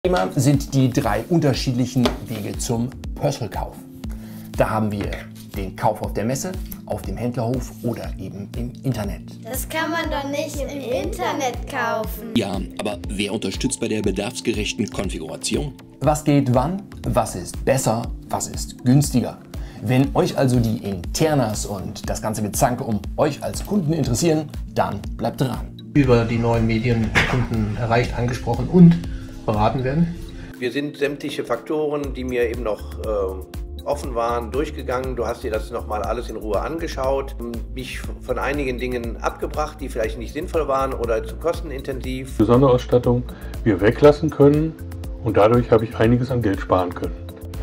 Thema sind die drei unterschiedlichen Wege zum Pösselkauf. Da haben wir den Kauf auf der Messe, auf dem Händlerhof oder eben im Internet. Das kann man doch nicht im Internet kaufen. Ja, aber wer unterstützt bei der bedarfsgerechten Konfiguration? Was geht wann? Was ist besser? Was ist günstiger? Wenn euch also die Internas und das ganze Gezanke um euch als Kunden interessieren, dann bleibt dran. Über die neuen Medien Kunden erreicht, angesprochen und beraten werden. Wir sind sämtliche Faktoren, die mir eben noch offen waren, durchgegangen. Du hast dir das nochmal alles in Ruhe angeschaut, mich von einigen Dingen abgebracht, die vielleicht nicht sinnvoll waren oder zu kostenintensiv. Sonderausstattung wir weglassen können und dadurch habe ich einiges an Geld sparen können.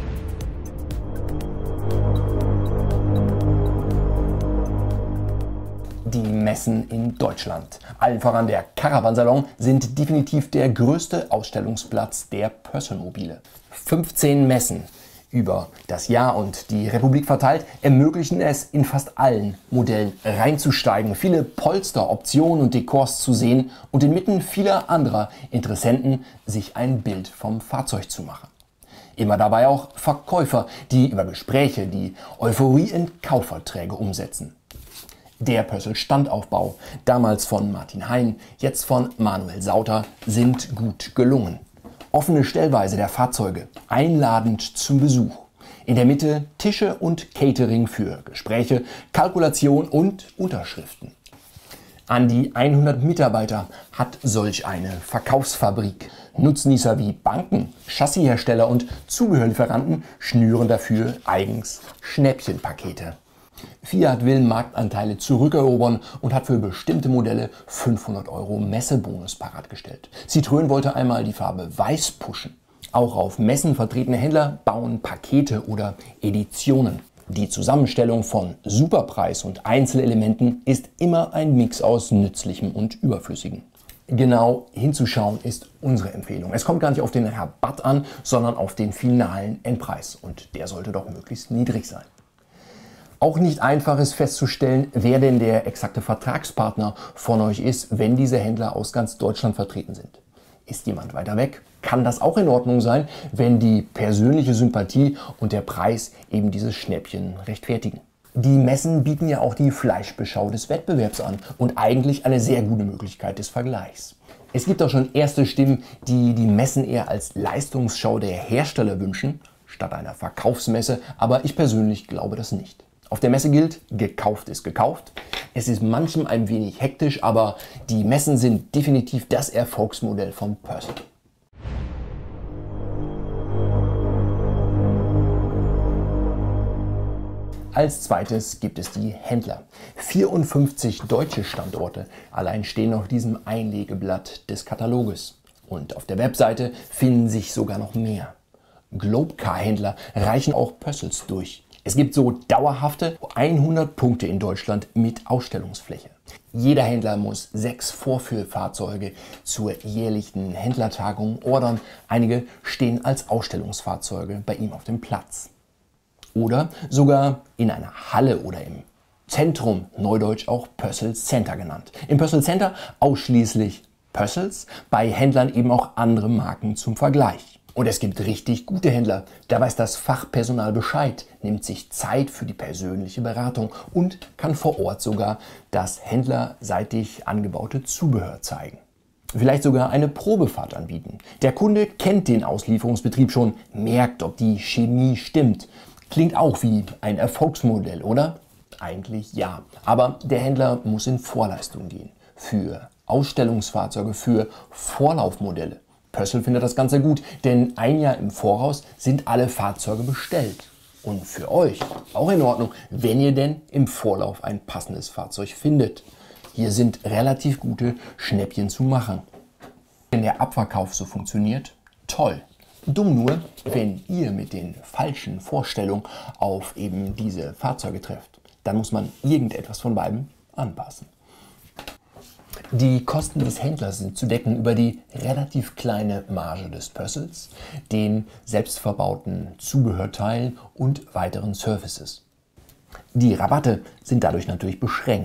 Die Messen in Deutschland, allen voran der Caravansalon, sind definitiv der größte Ausstellungsplatz der Pösselmobile. 15 Messen über das Jahr und die Republik verteilt ermöglichen es, in fast allen Modellen reinzusteigen, viele Polster, Optionen und Dekors zu sehen und inmitten vieler anderer Interessenten sich ein Bild vom Fahrzeug zu machen. Immer dabei auch Verkäufer, die über Gespräche die Euphorie in Kaufverträge umsetzen. Der Pössl-Standaufbau, damals von Martin Hein, jetzt von Manuel Sauter, sind gut gelungen. Offene Stellweise der Fahrzeuge, einladend zum Besuch. In der Mitte Tische und Catering für Gespräche, Kalkulation und Unterschriften. An die 100 Mitarbeiter hat solch eine Verkaufsfabrik. Nutznießer wie Banken, Chassishersteller und Zubehörlieferanten schnüren dafür eigens Schnäppchenpakete. Fiat will Marktanteile zurückerobern und hat für bestimmte Modelle 500 € Messebonus paratgestellt. Citroën wollte einmal die Farbe Weiß pushen. Auch auf Messen vertretene Händler bauen Pakete oder Editionen. Die Zusammenstellung von Superpreis und Einzelelementen ist immer ein Mix aus Nützlichem und Überflüssigem. Genau hinzuschauen ist unsere Empfehlung. Es kommt gar nicht auf den Rabatt an, sondern auf den finalen Endpreis. Und der sollte doch möglichst niedrig sein. Auch nicht einfach ist festzustellen, wer denn der exakte Vertragspartner von euch ist, wenn diese Händler aus ganz Deutschland vertreten sind. Ist jemand weiter weg? Kann das auch in Ordnung sein, wenn die persönliche Sympathie und der Preis eben dieses Schnäppchen rechtfertigen. Die Messen bieten ja auch die Fleischbeschau des Wettbewerbs an und eigentlich eine sehr gute Möglichkeit des Vergleichs. Es gibt auch schon erste Stimmen, die die Messen eher als Leistungsschau der Hersteller wünschen, statt einer Verkaufsmesse, aber ich persönlich glaube das nicht. Auf der Messe gilt, gekauft ist gekauft. Es ist manchem ein wenig hektisch, aber die Messen sind definitiv das Erfolgsmodell von Pössl. Als zweites gibt es die Händler. 54 deutsche Standorte allein stehen auf diesem Einlegeblatt des Kataloges. Und auf der Webseite finden sich sogar noch mehr. Globcar-Händler reichen auch Pössls durch. Es gibt so dauerhafte 100 Punkte in Deutschland mit Ausstellungsfläche. Jeder Händler muss 6 Vorführfahrzeuge zur jährlichen Händlertagung ordern. Einige stehen als Ausstellungsfahrzeuge bei ihm auf dem Platz. Oder sogar in einer Halle oder im Zentrum, neudeutsch auch Pössl Center genannt. Im Pössl Center ausschließlich Pössls, bei Händlern eben auch andere Marken zum Vergleich. Und es gibt richtig gute Händler. Da weiß das Fachpersonal Bescheid, nimmt sich Zeit für die persönliche Beratung und kann vor Ort sogar das händlerseitig angebaute Zubehör zeigen. Vielleicht sogar eine Probefahrt anbieten. Der Kunde kennt den Auslieferungsbetrieb schon, merkt, ob die Chemie stimmt. Klingt auch wie ein Erfolgsmodell, oder? Eigentlich ja. Aber der Händler muss in Vorleistung gehen. Für Ausstellungsfahrzeuge, für Vorlaufmodelle. Pössl findet das Ganze gut, denn ein Jahr im Voraus sind alle Fahrzeuge bestellt. Und für euch auch in Ordnung, wenn ihr denn im Vorlauf ein passendes Fahrzeug findet. Hier sind relativ gute Schnäppchen zu machen. Wenn der Abverkauf so funktioniert, toll. Dumm nur, wenn ihr mit den falschen Vorstellungen auf eben diese Fahrzeuge trefft. Dann muss man irgendetwas von beiden anpassen. Die Kosten des Händlers sind zu decken über die relativ kleine Marge des Pössls, den selbstverbauten Zubehörteilen und weiteren Services. Die Rabatte sind dadurch natürlich beschränkt.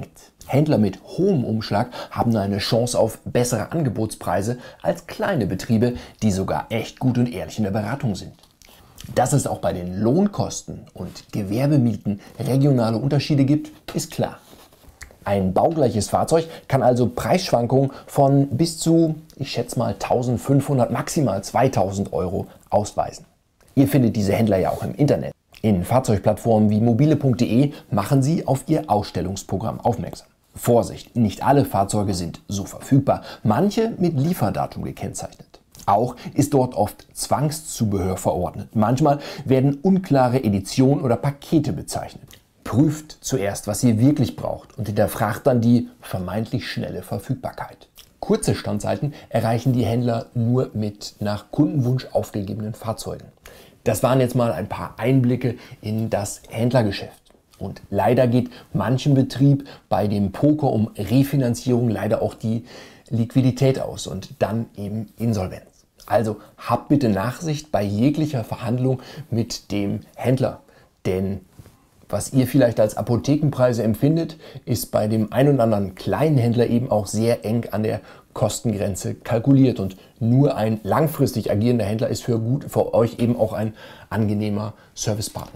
Händler mit hohem Umschlag haben eine Chance auf bessere Angebotspreise als kleine Betriebe, die sogar echt gut und ehrlich in der Beratung sind. Dass es auch bei den Lohnkosten und Gewerbemieten regionale Unterschiede gibt, ist klar. Ein baugleiches Fahrzeug kann also Preisschwankungen von bis zu, ich schätze mal 1.500, maximal 2.000 Euro ausweisen. Ihr findet diese Händler ja auch im Internet. In Fahrzeugplattformen wie mobile.de machen sie auf ihr Ausstellungsprogramm aufmerksam. Vorsicht, nicht alle Fahrzeuge sind so verfügbar, manche mit Lieferdatum gekennzeichnet. Auch ist dort oft Zwangszubehör verordnet. Manchmal werden unklare Editionen oder Pakete bezeichnet. Prüft zuerst, was ihr wirklich braucht und hinterfragt dann die vermeintlich schnelle Verfügbarkeit. Kurze Standzeiten erreichen die Händler nur mit nach Kundenwunsch aufgegebenen Fahrzeugen. Das waren jetzt mal ein paar Einblicke in das Händlergeschäft. Und leider geht manchem Betrieb bei dem Poker um Refinanzierung leider auch die Liquidität aus und dann eben Insolvenz. Also habt bitte Nachsicht bei jeglicher Verhandlung mit dem Händler, denn was ihr vielleicht als Apothekenpreise empfindet, ist bei dem ein oder anderen kleinen Händler eben auch sehr eng an der Kostengrenze kalkuliert. Und nur ein langfristig agierender Händler ist für euch eben auch ein angenehmer Servicepartner.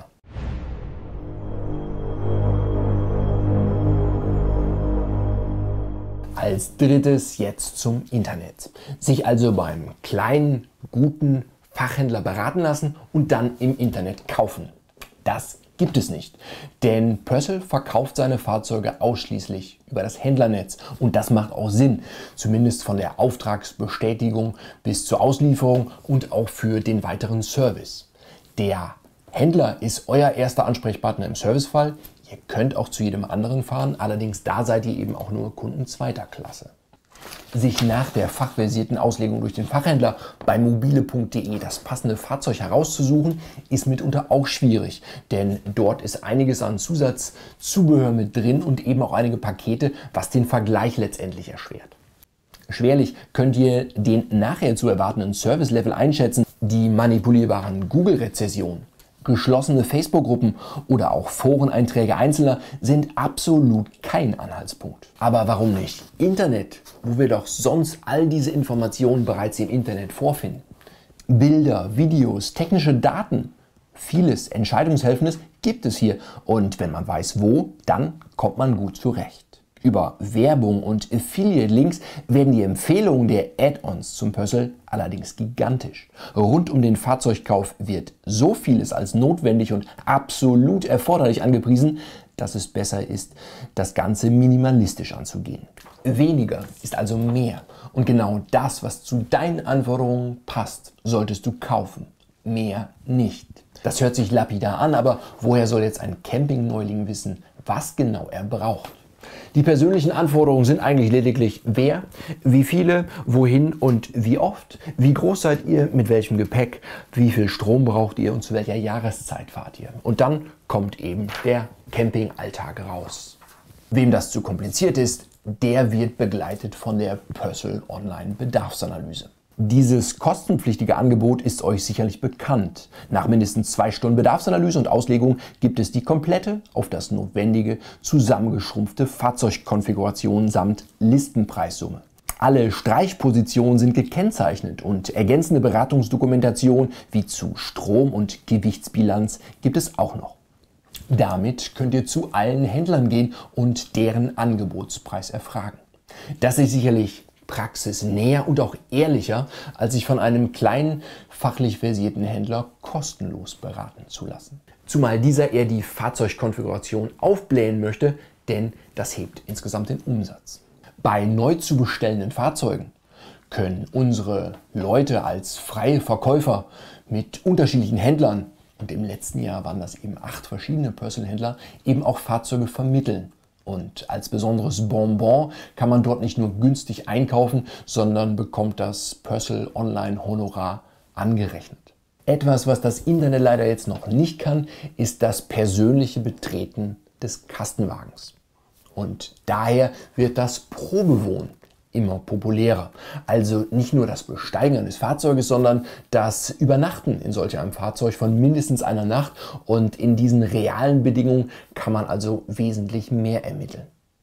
Als drittes jetzt zum Internet. Sich also beim kleinen, guten Fachhändler beraten lassen und dann im Internet kaufen. Das gibt es nicht, denn Pössl verkauft seine Fahrzeuge ausschließlich über das Händlernetz und das macht auch Sinn, zumindest von der Auftragsbestätigung bis zur Auslieferung und auch für den weiteren Service. Der Händler ist euer erster Ansprechpartner im Servicefall, ihr könnt auch zu jedem anderen fahren, allerdings da seid ihr eben auch nur Kunden zweiter Klasse. Sich nach der fachversierten Auslegung durch den Fachhändler bei mobile.de das passende Fahrzeug herauszusuchen, ist mitunter auch schwierig, denn dort ist einiges an Zusatzzubehör mit drin und eben auch einige Pakete, was den Vergleich letztendlich erschwert. Schwerlich könnt ihr den nachher zu erwartenden Service-Level einschätzen, die manipulierbaren Google-Rezessionen. Geschlossene Facebook-Gruppen oder auch Foreneinträge Einzelner sind absolut kein Anhaltspunkt. Aber warum nicht Internet, wo wir doch sonst all diese Informationen bereits im Internet vorfinden? Bilder, Videos, technische Daten, vieles Entscheidungshelfendes gibt es hier und wenn man weiß wo, dann kommt man gut zurecht. Über Werbung und Affiliate-Links werden die Empfehlungen der Add-ons zum Pössl allerdings gigantisch. Rund um den Fahrzeugkauf wird so vieles als notwendig und absolut erforderlich angepriesen, dass es besser ist, das Ganze minimalistisch anzugehen. Weniger ist also mehr und genau das, was zu deinen Anforderungen passt, solltest du kaufen. Mehr nicht. Das hört sich lapidar an, aber woher soll jetzt ein Campingneuling wissen, was genau er braucht? Die persönlichen Anforderungen sind eigentlich lediglich wer, wie viele, wohin und wie oft, wie groß seid ihr, mit welchem Gepäck, wie viel Strom braucht ihr und zu welcher Jahreszeit fahrt ihr. Und dann kommt eben der Campingalltag raus. Wem das zu kompliziert ist, der wird begleitet von der Pössl Online Bedarfsanalyse. Dieses kostenpflichtige Angebot ist euch sicherlich bekannt. Nach mindestens 2 Stunden Bedarfsanalyse und Auslegung gibt es die komplette, auf das Notwendige zusammengeschrumpfte Fahrzeugkonfiguration samt Listenpreissumme. Alle Streichpositionen sind gekennzeichnet und ergänzende Beratungsdokumentation wie zu Strom- und Gewichtsbilanz gibt es auch noch. Damit könnt ihr zu allen Händlern gehen und deren Angebotspreis erfragen. Das ist sicherlich praxisnäher und auch ehrlicher, als sich von einem kleinen, fachlich versierten Händler kostenlos beraten zu lassen. Zumal dieser eher die Fahrzeugkonfiguration aufblähen möchte, denn das hebt insgesamt den Umsatz. Bei neu zu bestellenden Fahrzeugen können unsere Leute als freie Verkäufer mit unterschiedlichen Händlern, und im letzten Jahr waren das eben 8 verschiedene Pössl-Händler, eben auch Fahrzeuge vermitteln. Und als besonderes Bonbon kann man dort nicht nur günstig einkaufen, sondern bekommt das Pössl Online Honorar angerechnet. Etwas, was das Internet leider jetzt noch nicht kann, ist das persönliche Betreten des Kastenwagens. Und daher wird das Probewohnen immer populärer. Also nicht nur das Besteigen eines Fahrzeuges, sondern das Übernachten in solch einem Fahrzeug von mindestens einer Nacht. Und in diesen realen Bedingungen kann man also wesentlich mehr ermitteln.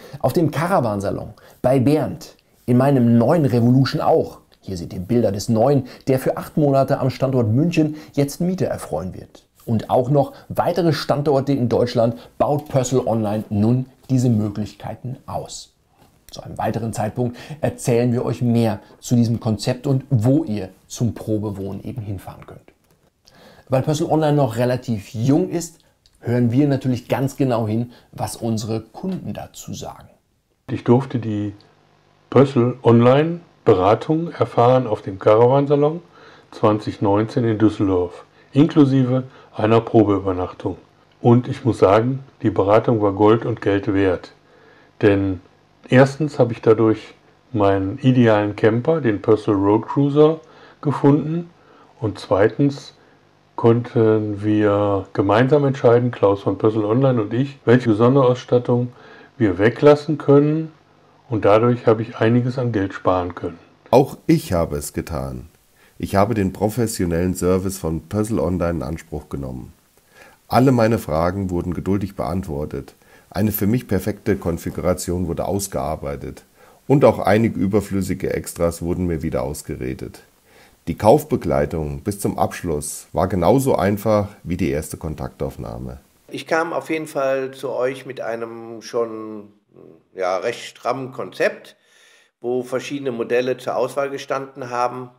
Auf dem Caravansalon, bei Bernd, in meinem neuen Revolution auch. Hier seht ihr Bilder des neuen, der für 8 Monate am Standort München jetzt Mieter erfreuen wird. Und auch noch weitere Standorte in Deutschland baut Pössl Online nun diese Möglichkeiten aus. Zu einem weiteren Zeitpunkt erzählen wir euch mehr zu diesem Konzept und wo ihr zum Probewohnen eben hinfahren könnt. Weil Pössl Online noch relativ jung ist, hören wir natürlich ganz genau hin, was unsere Kunden dazu sagen. Ich durfte die Pössl Online Beratung erfahren auf dem Caravansalon 2019 in Düsseldorf, inklusive einer Probeübernachtung. Und ich muss sagen, die Beratung war Gold und Geld wert. Denn erstens habe ich dadurch meinen idealen Camper, den Pössl Road Cruiser, gefunden. Und zweitens konnten wir gemeinsam entscheiden, Klaus von Pössl Online und ich, welche Sonderausstattung wir weglassen können. Und dadurch habe ich einiges an Geld sparen können. Auch ich habe es getan. Ich habe den professionellen Service von Pössl Online in Anspruch genommen. Alle meine Fragen wurden geduldig beantwortet. Eine für mich perfekte Konfiguration wurde ausgearbeitet. Und auch einige überflüssige Extras wurden mir wieder ausgeredet. Die Kaufbegleitung bis zum Abschluss war genauso einfach wie die erste Kontaktaufnahme. Ich kam auf jeden Fall zu euch mit einem schon recht strammen Konzept, wo verschiedene Modelle zur Auswahl gestanden haben.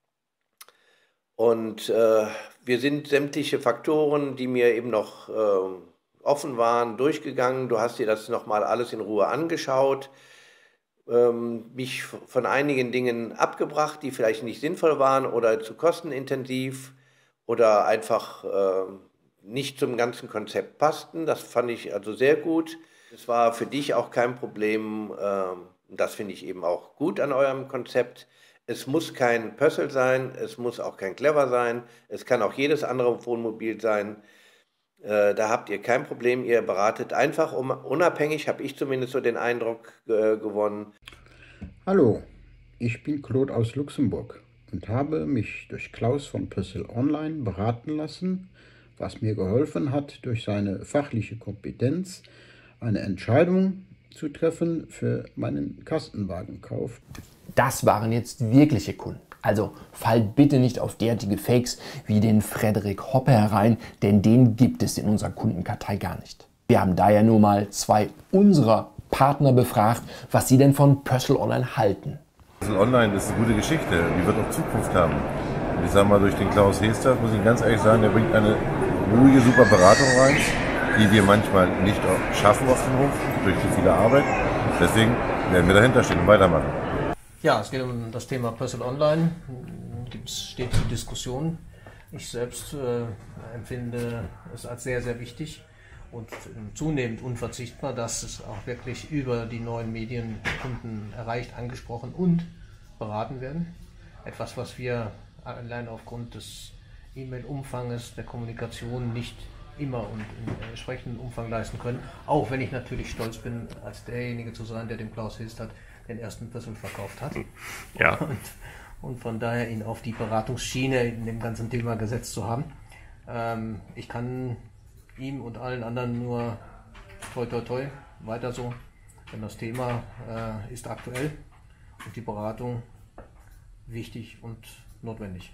Und wir sind sämtliche Faktoren, die mir eben noch offen waren, durchgegangen. Du hast dir das nochmal alles in Ruhe angeschaut, mich von einigen Dingen abgebracht, die vielleicht nicht sinnvoll waren oder zu kostenintensiv oder einfach nicht zum ganzen Konzept passten. Das fand ich also sehr gut. Es war für dich auch kein Problem, das finde ich eben auch gut an eurem Konzept. Es muss kein Pössl sein, es muss auch kein Clever sein, es kann auch jedes andere Wohnmobil sein. Da habt ihr kein Problem, ihr beratet einfach unabhängig, habe ich zumindest so den Eindruck gewonnen. Hallo, ich bin Claude aus Luxemburg und habe mich durch Klaus von Pössl Online beraten lassen, was mir geholfen hat, durch seine fachliche Kompetenz eine Entscheidung zu treffen für meinen Kastenwagenkauf. Das waren jetzt wirkliche Kunden. Also fallt bitte nicht auf derartige Fakes wie den Frederik Hoppe herein, denn den gibt es in unserer Kundenkartei gar nicht. Wir haben daher nur mal 2 unserer Partner befragt, was sie denn von Pössl Online halten. Pössl Online ist eine gute Geschichte, die wird auch Zukunft haben. Und ich sage mal, durch den Klaus Hester, muss ich ganz ehrlich sagen, der bringt eine ruhige, super Beratung rein, die wir manchmal nicht schaffen auf dem Hof, durch die viele Arbeit. Deswegen werden wir dahinter stehen und weitermachen. Ja, es geht um das Thema Pössl Online. Steht zur Diskussion. Ich selbst empfinde es als sehr, sehr wichtig und zunehmend unverzichtbar, dass es auch wirklich über die neuen Medien Kunden erreicht, angesprochen und beraten werden. Etwas, was wir allein aufgrund des E-Mail-Umfanges, der Kommunikation nicht immer und im entsprechenden Umfang leisten können. Auch wenn ich natürlich stolz bin, als derjenige zu sein, der dem Klaus Hester den ersten Pössl verkauft hat. Ja. Und von daher ihn auf die Beratungsschiene in dem ganzen Thema gesetzt zu haben. Ich kann ihm und allen anderen nur toi toi toi weiter so, denn das Thema ist aktuell und die Beratung wichtig und notwendig.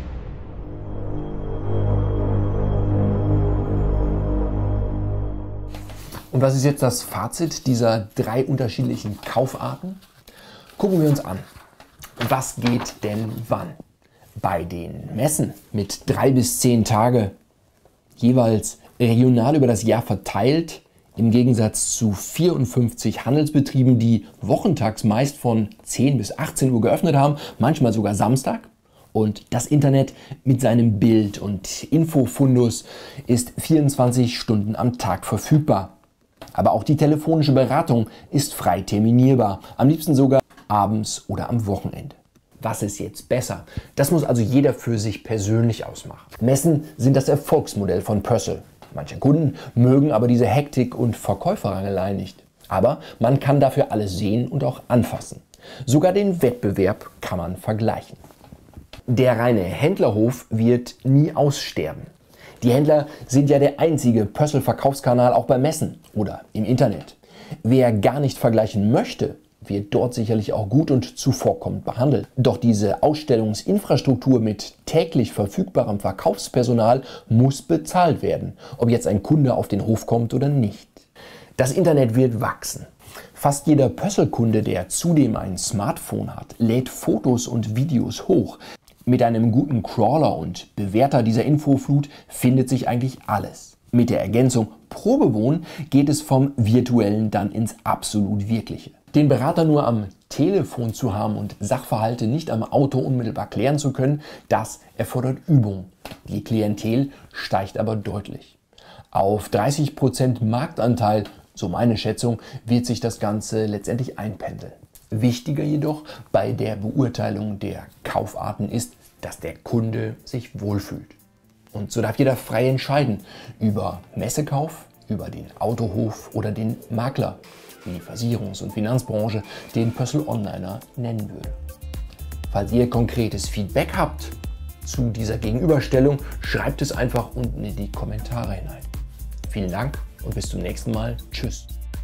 Und was ist jetzt das Fazit dieser 3 unterschiedlichen Kaufarten? Gucken wir uns an. Was geht denn wann? Bei den Messen mit 3 bis 10 Tage, jeweils regional über das Jahr verteilt, im Gegensatz zu 54 Handelsbetrieben, die wochentags meist von 10 bis 18 Uhr geöffnet haben, manchmal sogar Samstag. Und das Internet mit seinem Bild- und Infofundus ist 24 Stunden am Tag verfügbar. Aber auch die telefonische Beratung ist frei terminierbar, am liebsten sogar abends oder am Wochenende. Was ist jetzt besser? Das muss also jeder für sich persönlich ausmachen. Messen sind das Erfolgsmodell von Pössl. Manche Kunden mögen aber diese Hektik und Verkäuferrangelei nicht. Aber man kann dafür alles sehen und auch anfassen. Sogar den Wettbewerb kann man vergleichen. Der reine Händlerhof wird nie aussterben. Die Händler sind ja der einzige Pössl-Verkaufskanal auch bei Messen oder im Internet. Wer gar nicht vergleichen möchte, wird dort sicherlich auch gut und zuvorkommend behandelt. Doch diese Ausstellungsinfrastruktur mit täglich verfügbarem Verkaufspersonal muss bezahlt werden, ob jetzt ein Kunde auf den Hof kommt oder nicht. Das Internet wird wachsen. Fast jeder Pössl-Kunde, der zudem ein Smartphone hat, lädt Fotos und Videos hoch. Mit einem guten Crawler und Bewerter dieser Infoflut findet sich eigentlich alles. Mit der Ergänzung Probewohnen geht es vom Virtuellen dann ins absolut Wirkliche. Den Berater nur am Telefon zu haben und Sachverhalte nicht am Auto unmittelbar klären zu können, das erfordert Übung. Die Klientel steigt aber deutlich. Auf 30% Marktanteil, so meine Schätzung, wird sich das Ganze letztendlich einpendeln. Wichtiger jedoch bei der Beurteilung der Kaufarten ist, dass der Kunde sich wohlfühlt. Und so darf jeder frei entscheiden über Messekauf, über den Autohof oder den Makler, wie die Versicherungs- und Finanzbranche den Pössl Onliner nennen würde. Falls ihr konkretes Feedback habt zu dieser Gegenüberstellung, schreibt es einfach unten in die Kommentare hinein. Vielen Dank und bis zum nächsten Mal. Tschüss.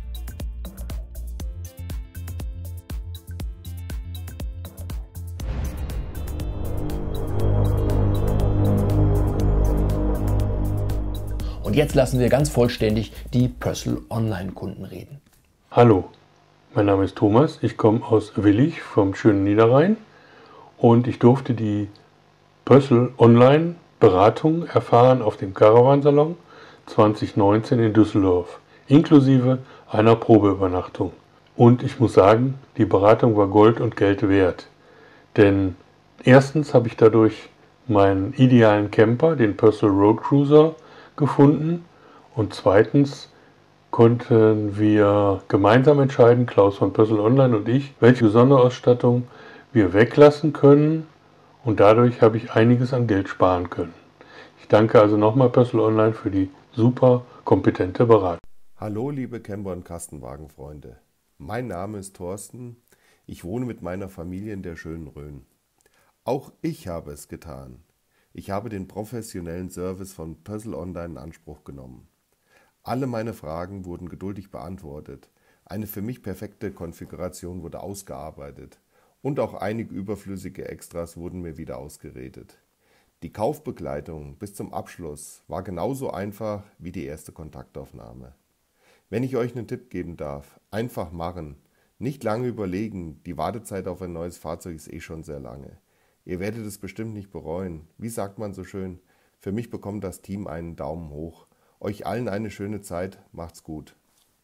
Und jetzt lassen wir ganz vollständig die Pössl Online-Kunden reden. Hallo, mein Name ist Thomas, ich komme aus Willich vom schönen Niederrhein und ich durfte die Pössl Online Beratung erfahren auf dem Caravansalon 2019 in Düsseldorf, inklusive einer Probeübernachtung. Und ich muss sagen, die Beratung war Gold und Geld wert. Denn erstens habe ich dadurch meinen idealen Camper, den Pössl Road Cruiser, gefunden und zweitens konnten wir gemeinsam entscheiden, Klaus von Pössl Online und ich, welche Sonderausstattung wir weglassen können und dadurch habe ich einiges an Geld sparen können. Ich danke also nochmal Pössl Online für die super kompetente Beratung. Hallo liebe Camper- und Kastenwagenfreunde. Mein Name ist Thorsten. Ich wohne mit meiner Familie in der schönen Rhön. Auch ich habe es getan. Ich habe den professionellen Service von Pössl Online in Anspruch genommen. Alle meine Fragen wurden geduldig beantwortet. Eine für mich perfekte Konfiguration wurde ausgearbeitet. Und auch einige überflüssige Extras wurden mir wieder ausgeredet. Die Kaufbegleitung bis zum Abschluss war genauso einfach wie die erste Kontaktaufnahme. Wenn ich euch einen Tipp geben darf, einfach machen. Nicht lange überlegen, die Wartezeit auf ein neues Fahrzeug ist schon sehr lange. Ihr werdet es bestimmt nicht bereuen. Wie sagt man so schön? Für mich bekommt das Team einen Daumen hoch. Euch allen eine schöne Zeit. Macht's gut.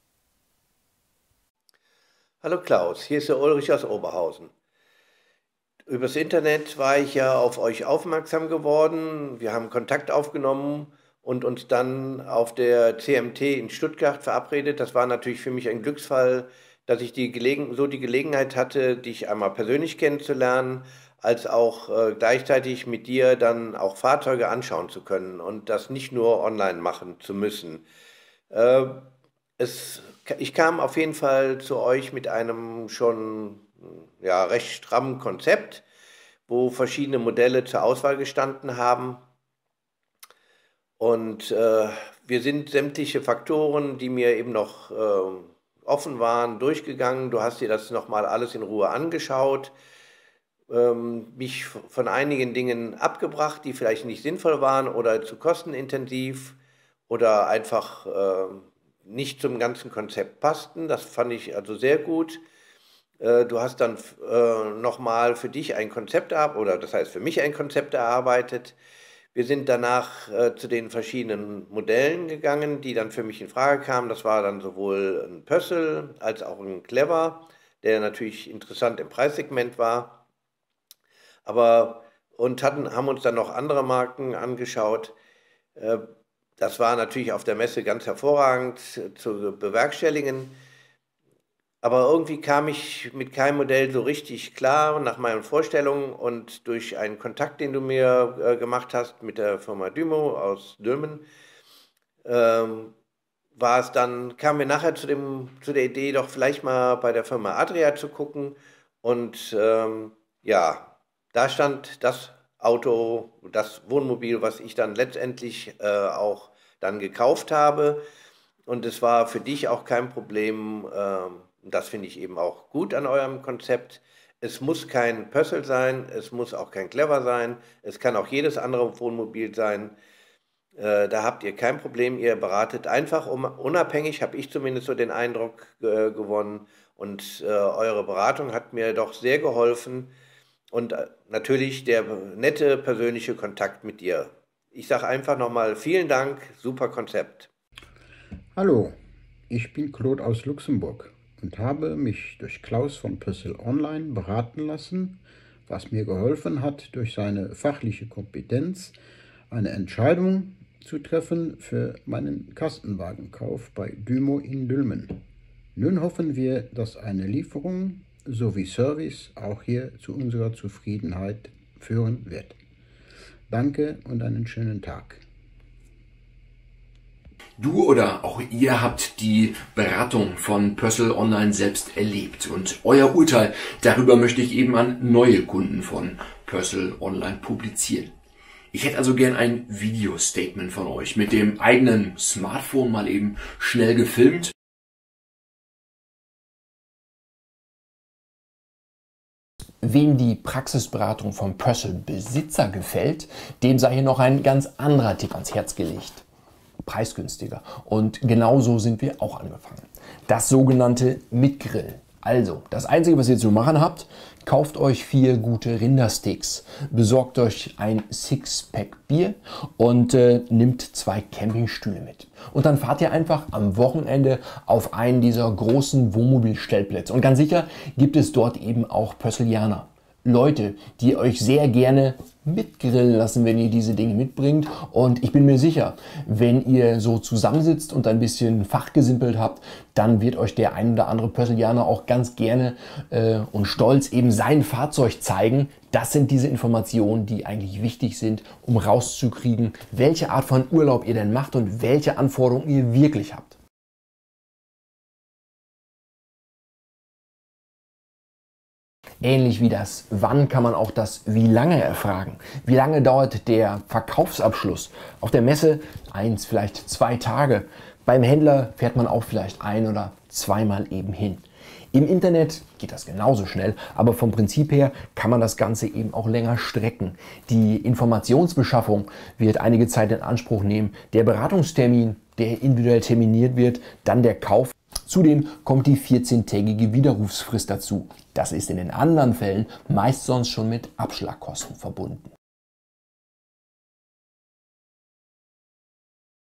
Hallo Klaus, hier ist der Ulrich aus Oberhausen. Übers Internet war ich ja auf euch aufmerksam geworden. Wir haben Kontakt aufgenommen und uns dann auf der CMT in Stuttgart verabredet. Das war natürlich für mich ein Glücksfall, dass ich die Gelegenheit hatte, dich einmal persönlich kennenzulernen, als auch gleichzeitig mit dir dann auch Fahrzeuge anschauen zu können und das nicht nur online machen zu müssen. Ich kam auf jeden Fall zu euch mit einem schon recht strammen Konzept, wo verschiedene Modelle zur Auswahl gestanden haben. Und wir sind sämtliche Faktoren, die mir eben noch offen waren, durchgegangen. Du hast dir das nochmal alles in Ruhe angeschaut. Mich von einigen Dingen abgebracht, die vielleicht nicht sinnvoll waren oder zu kostenintensiv oder einfach nicht zum ganzen Konzept passten. Das fand ich also sehr gut. Du hast dann nochmal für dich ein Konzept das heißt für mich ein Konzept erarbeitet. Wir sind danach zu den verschiedenen Modellen gegangen, die dann für mich in Frage kamen. Das war dann sowohl ein Pössl als auch ein Clever, der natürlich interessant im Preissegment war. Haben uns dann noch andere Marken angeschaut. Das war natürlich auf der Messe ganz hervorragend zu bewerkstelligen. Aber irgendwie kam ich mit keinem Modell so richtig klar nach meinen Vorstellungen und durch einen Kontakt, den du mir gemacht hast mit der Firma Dymo aus Dülmen, kamen wir nachher zu der Idee, doch vielleicht mal bei der Firma Adria zu gucken. Und da stand das Auto, das Wohnmobil, was ich dann letztendlich auch dann gekauft habe. und es war für dich auch kein Problem. Das finde ich eben auch gut an eurem Konzept. Es muss kein Pössl sein, es muss auch kein Clever sein, es kann auch jedes andere Wohnmobil sein. Da habt ihr kein Problem, ihr beratet einfach unabhängig, habe ich zumindest so den Eindruck gewonnen. Und eure Beratung hat mir doch sehr geholfen und natürlich der nette persönliche Kontakt mit dir. Ich sage einfach nochmal vielen Dank, super Konzept. Hallo, ich bin Claude aus Luxemburg und habe mich durch Klaus von Pössl Online beraten lassen, was mir geholfen hat, durch seine fachliche Kompetenz eine Entscheidung zu treffen für meinen Kastenwagenkauf bei Dymo in Dülmen. Nun hoffen wir, dass eine Lieferung sowie Service auch hier zu unserer Zufriedenheit führen wird. Danke und einen schönen Tag. Du oder auch ihr habt die Beratung von Pössl Online selbst erlebt und euer Urteil darüber möchte ich eben an neue Kunden von Pössl Online publizieren. Ich hätte also gern ein Video-Statement von euch mit dem eigenen Smartphone mal eben schnell gefilmt. Wem die Praxisberatung vom Pössl-Besitzer gefällt, dem sei hier noch ein ganz anderer Tipp ans Herz gelegt. Preisgünstiger. Und genauso sind wir auch angefangen. Das sogenannte Mitgrillen. Also, das Einzige, was ihr zu machen habt, kauft euch 4 gute Rindersteaks, besorgt euch ein Sixpack Bier und nimmt 2 Campingstühle mit. Und dann fahrt ihr einfach am Wochenende auf einen dieser großen Wohnmobilstellplätze. Und ganz sicher gibt es dort eben auch Pösslianer. Leute, die euch sehr gerne mitgrillen lassen, wenn ihr diese Dinge mitbringt. Und ich bin mir sicher, wenn ihr so zusammensitzt und ein bisschen fachgesimpelt habt, dann wird euch der ein oder andere Pösslianer auch ganz gerne und stolz eben sein Fahrzeug zeigen. Das sind diese Informationen, die eigentlich wichtig sind, um rauszukriegen, welche Art von Urlaub ihr denn macht und welche Anforderungen ihr wirklich habt. Ähnlich wie das Wann kann man auch das Wie lange erfragen. Wie lange dauert der Verkaufsabschluss? Auf der Messe 1, vielleicht 2 Tage. Beim Händler fährt man auch vielleicht 1 oder 2 Mal eben hin. Im Internet geht das genauso schnell, aber vom Prinzip her kann man das Ganze eben auch länger strecken. Die Informationsbeschaffung wird einige Zeit in Anspruch nehmen. Der Beratungstermin, der individuell terminiert wird, dann der Kauf. Zudem kommt die 14-tägige Widerrufsfrist dazu. Das ist in den anderen Fällen meist sonst schon mit Abschlagkosten verbunden.